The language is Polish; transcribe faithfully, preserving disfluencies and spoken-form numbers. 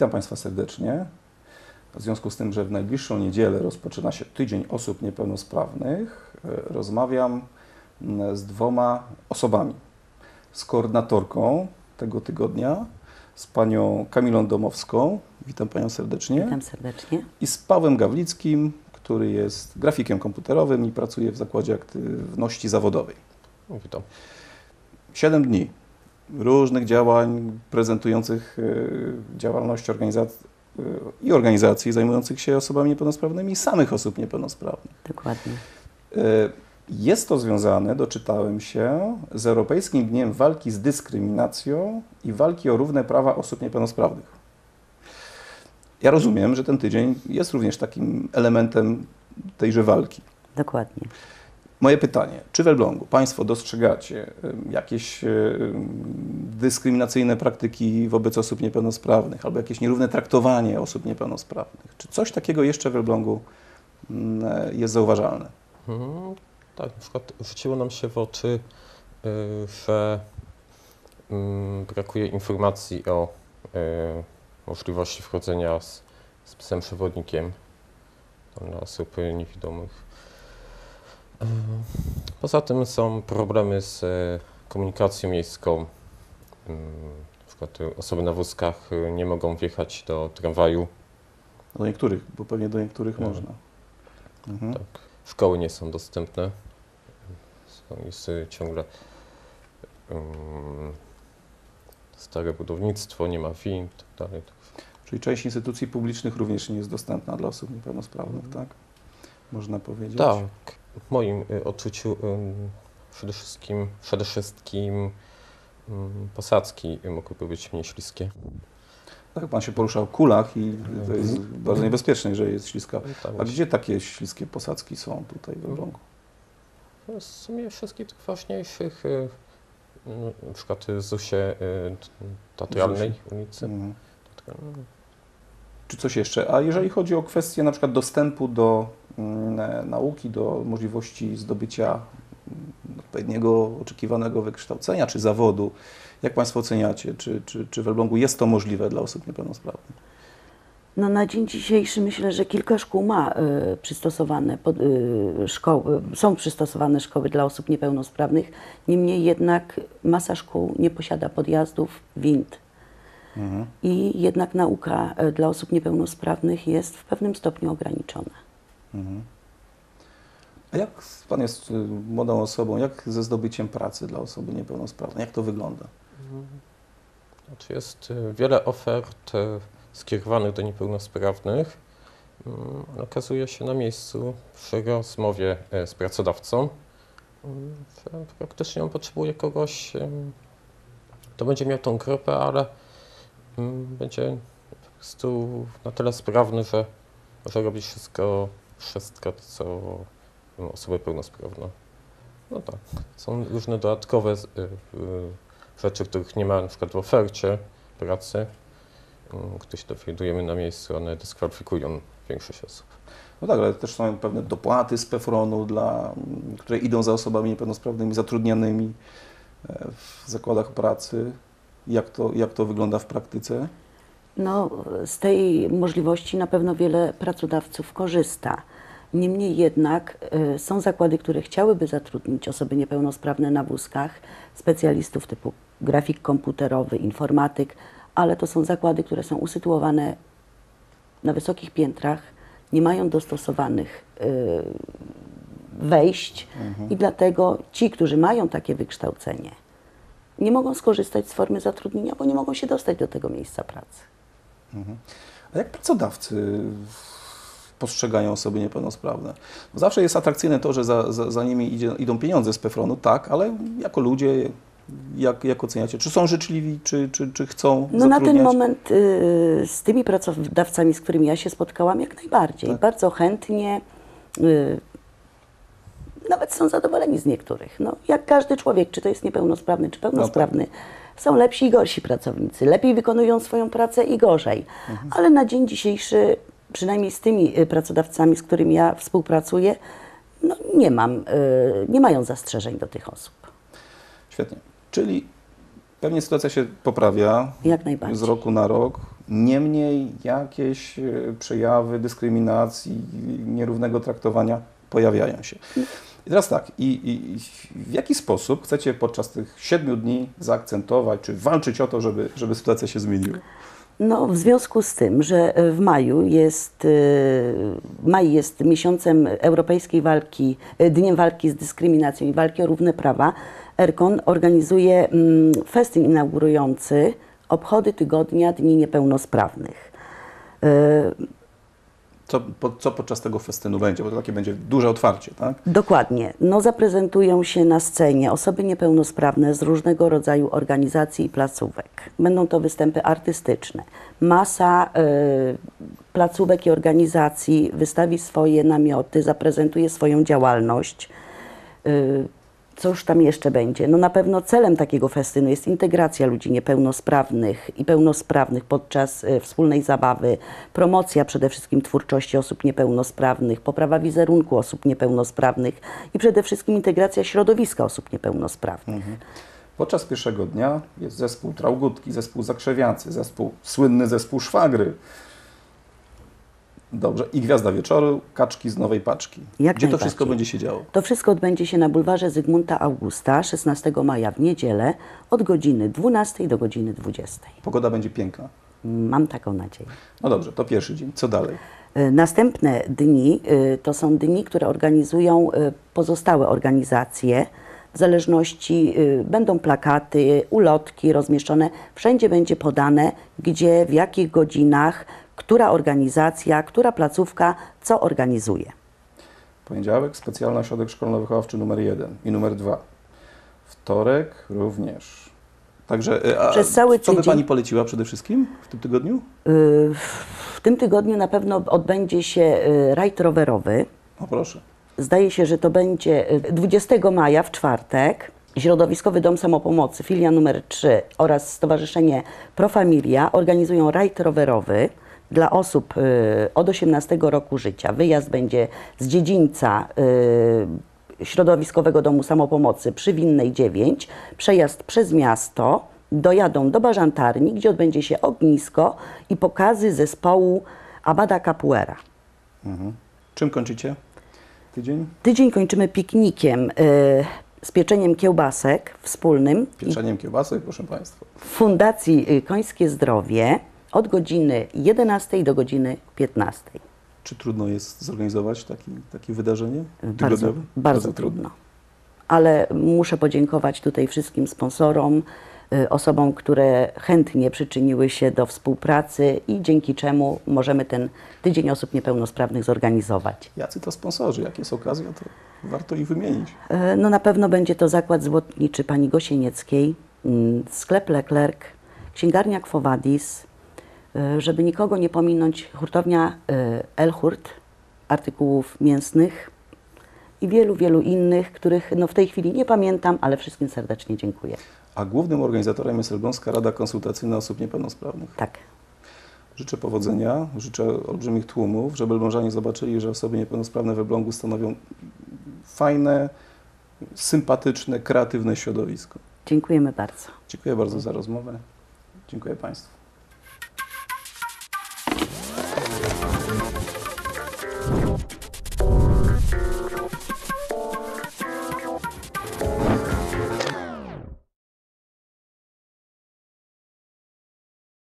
Witam Państwa serdecznie. W związku z tym, że w najbliższą niedzielę rozpoczyna się Tydzień Osób Niepełnosprawnych, rozmawiam z dwoma osobami. Z koordynatorką tego tygodnia, z panią Kamilą Domowską. Witam Panią serdecznie. Witam serdecznie. I z Pawłem Gawlickim, który jest grafikiem komputerowym i pracuje w Zakładzie Aktywności Zawodowej. Witam. Siedem dni różnych działań prezentujących działalność organizacji i organizacji zajmujących się osobami niepełnosprawnymi i samych osób niepełnosprawnych. Dokładnie. Jest to związane, doczytałem się, z Europejskim Dniem Walki z Dyskryminacją i Walki o Równe Prawa Osób Niepełnosprawnych. Ja rozumiem, że ten tydzień jest również takim elementem tejże walki. Dokładnie. Moje pytanie, czy w Elblągu Państwo dostrzegacie jakieś dyskryminacyjne praktyki wobec osób niepełnosprawnych albo jakieś nierówne traktowanie osób niepełnosprawnych? Czy coś takiego jeszcze w Elblągu jest zauważalne? Hmm, tak, na przykład rzuciło nam się w oczy, y, że y, brakuje informacji o y, możliwości wchodzenia z, z psem przewodnikiem dla osób niewidomych. Poza tym są problemy z komunikacją miejską. Na przykład osoby na wózkach nie mogą wjechać do tramwaju. Do niektórych, bo pewnie do niektórych hmm. można. Mhm. Tak. Szkoły nie są dostępne. Jest ciągle um, stare budownictwo, nie ma win i tak dalej. Czyli część instytucji publicznych również nie jest dostępna dla osób niepełnosprawnych, tak? Można powiedzieć? Tak. W moim odczuciu przede wszystkim, przede wszystkim posadzki mogłyby być mniej śliskie. Tak, Pan się poruszał w kulach i to jest bardzo niebezpieczne, że jest śliska. A gdzie takie śliskie posadzki są tutaj w Elblągu? W sumie wszystkich tych ważniejszych, na przykład Zusie Teatralnej ulicy. Mhm. Czy coś jeszcze? A jeżeli chodzi o kwestię na przykład dostępu do nauki, do możliwości zdobycia odpowiedniego, oczekiwanego wykształcenia czy zawodu, jak Państwo oceniacie? Czy, czy, czy w Elblągu jest to możliwe dla osób niepełnosprawnych? No na dzień dzisiejszy myślę, że kilka szkół ma y, przystosowane pod, y, szkoły, są przystosowane szkoły dla osób niepełnosprawnych. Niemniej jednak masa szkół nie posiada podjazdów, wind. Mhm. I jednak nauka y, dla osób niepełnosprawnych jest w pewnym stopniu ograniczona. Mhm. A jak Pan jest młodą osobą, jak ze zdobyciem pracy dla osoby niepełnosprawnej? Jak to wygląda? Znaczy jest wiele ofert skierowanych do niepełnosprawnych. Okazuje się na miejscu przy rozmowie z pracodawcą, że praktycznie on potrzebuje kogoś, kto będzie miał tą grupę, ale będzie po prostu na tyle sprawny, że może robić wszystko, wszystko co osoby pełnosprawne. No tak, są różne dodatkowe rzeczy, których nie ma na przykład w ofercie pracy, które się dowiadujemy na miejscu, one dyskwalifikują większość osób. No tak, ale też są pewne dopłaty z PEFRON-u, dla, które idą za osobami niepełnosprawnymi zatrudnianymi w zakładach pracy. Jak to, jak to wygląda w praktyce? No, z tej możliwości na pewno wiele pracodawców korzysta. Niemniej jednak y, są zakłady, które chciałyby zatrudnić osoby niepełnosprawne na wózkach, specjalistów typu grafik komputerowy, informatyk, ale to są zakłady, które są usytuowane na wysokich piętrach, nie mają dostosowanych y, wejść mhm. i dlatego ci, którzy mają takie wykształcenie, nie mogą skorzystać z formy zatrudnienia, bo nie mogą się dostać do tego miejsca pracy. Mhm. A jak pracodawcy postrzegają osoby niepełnosprawne? Bo zawsze jest atrakcyjne to, że za, za, za nimi idzie, idą pieniądze z PEFRON-u, tak, ale jako ludzie, jak, jak oceniacie? Czy są życzliwi, czy, czy, czy chcą No zatrudniać? na ten moment y, z tymi pracodawcami, z którymi ja się spotkałam, jak najbardziej. Tak. Bardzo chętnie, y, nawet są zadowoleni z niektórych. No, jak każdy człowiek, czy to jest niepełnosprawny, czy pełnosprawny, no tak. Są lepsi i gorsi pracownicy. Lepiej wykonują swoją pracę i gorzej. Mhm. Ale na dzień dzisiejszy, przynajmniej z tymi pracodawcami, z którymi ja współpracuję, no nie mam, y, nie mają zastrzeżeń do tych osób. Świetnie. Czyli pewnie sytuacja się poprawia Jak najbardziej. z roku na rok. Niemniej jakieś e, przejawy dyskryminacji, nierównego traktowania pojawiają się. I teraz tak, i, i, i w jaki sposób chcecie podczas tych siedmiu dni zaakcentować, czy walczyć o to, żeby, żeby sytuacja się zmieniła? No, w związku z tym, że w maju jest, y, maj jest miesiącem europejskiej walki, y, Dniem Walki z Dyskryminacją i Walki o Równe Prawa, ERKON organizuje mm, festyn inaugurujący obchody tygodnia Dni Niepełnosprawnych. Y, Co, po, co podczas tego festynu będzie? Bo to takie będzie duże otwarcie, tak? Dokładnie. No, zaprezentują się na scenie osoby niepełnosprawne z różnego rodzaju organizacji i placówek. Będą to występy artystyczne. Masa y, placówek i organizacji wystawi swoje namioty, zaprezentuje swoją działalność. Y, Co już tam jeszcze będzie? No na pewno celem takiego festynu jest integracja ludzi niepełnosprawnych i pełnosprawnych podczas y, wspólnej zabawy, promocja przede wszystkim twórczości osób niepełnosprawnych, poprawa wizerunku osób niepełnosprawnych i przede wszystkim integracja środowiska osób niepełnosprawnych. Mhm. Podczas pierwszego dnia jest zespół Traugutki, zespół Zakrzewiacy, zespół, słynny zespół Szwagry. Dobrze. I Gwiazda Wieczoru, Kaczki z Nowej Paczki. Jak Gdzie to najbardziej. wszystko będzie się działo? To wszystko odbędzie się na bulwarze Zygmunta Augusta szesnastego maja w niedzielę od godziny dwunastej do godziny dwudziestej. Pogoda będzie piękna. Mam taką nadzieję. No dobrze, to pierwszy dzień. Co dalej? Y, Następne dni y, to są dni, które organizują y, pozostałe organizacje. W zależności y, będą plakaty, ulotki rozmieszczone. Wszędzie będzie podane, gdzie, w jakich godzinach, która organizacja, która placówka co organizuje. Poniedziałek specjalny ośrodek szkolno-wychowawczy numer jeden i numer dwa. Wtorek również. Także a Przez cały co by tydzień- Pani poleciła przede wszystkim w tym tygodniu? Y, W tym tygodniu na pewno odbędzie się y, rajd rowerowy. O proszę. Zdaje się, że to będzie y, dwudziestego maja w czwartek. Środowiskowy Dom Samopomocy, filia numer trzy oraz Stowarzyszenie Pro Familia organizują rajd rowerowy dla osób y, od osiemnastego roku życia. Wyjazd będzie z dziedzińca y, Środowiskowego Domu Samopomocy przy Winnej dziewięć, przejazd przez miasto, dojadą do Bażantarni, gdzie odbędzie się ognisko i pokazy zespołu Abada Capoeira. Mhm. Czym kończycie tydzień? Tydzień kończymy piknikiem y, z pieczeniem kiełbasek wspólnym i Pieczeniem kiełbasek, proszę Państwa. w Fundacji y, Końskie Zdrowie od godziny jedenastej do godziny piętnastej. Czy trudno jest zorganizować taki, takie wydarzenie Bardzo, tygodniowe? bardzo trudno. Ale muszę podziękować tutaj wszystkim sponsorom, y, osobom, które chętnie przyczyniły się do współpracy i dzięki czemu możemy ten Tydzień Osób Niepełnosprawnych zorganizować. Jacy to sponsorzy? Jak jest okazja, to warto ich wymienić. Y, No na pewno będzie to Zakład Złotniczy pani Gosienieckiej, mm, sklep Leclerc, księgarnia Quo Vadis, y, żeby nikogo nie pominąć, hurtownia y, Elhurt, artykułów mięsnych i wielu, wielu innych, których no w tej chwili nie pamiętam, ale wszystkim serdecznie dziękuję. A głównym organizatorem jest Elbląska Rada Konsultacyjna Osób Niepełnosprawnych. Tak. Życzę powodzenia, życzę olbrzymich tłumów, żeby elblążanie zobaczyli, że osoby niepełnosprawne w Elblągu stanowią fajne, sympatyczne, kreatywne środowisko. Dziękujemy bardzo. Dziękuję bardzo za rozmowę. Dziękuję Państwu.